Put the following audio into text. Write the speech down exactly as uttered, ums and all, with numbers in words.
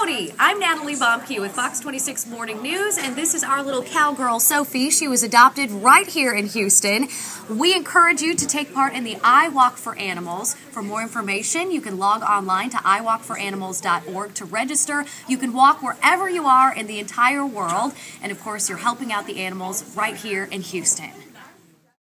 Howdy, I'm Natalie Bomke with Fox twenty-six Morning News, and this is our little cowgirl, Sophie. She was adopted right here in Houston. We encourage you to take part in the iWalk for Animals. For more information, you can log online to i walk for animals dot org to register. You can walk wherever you are in the entire world, and of course, you're helping out the animals right here in Houston.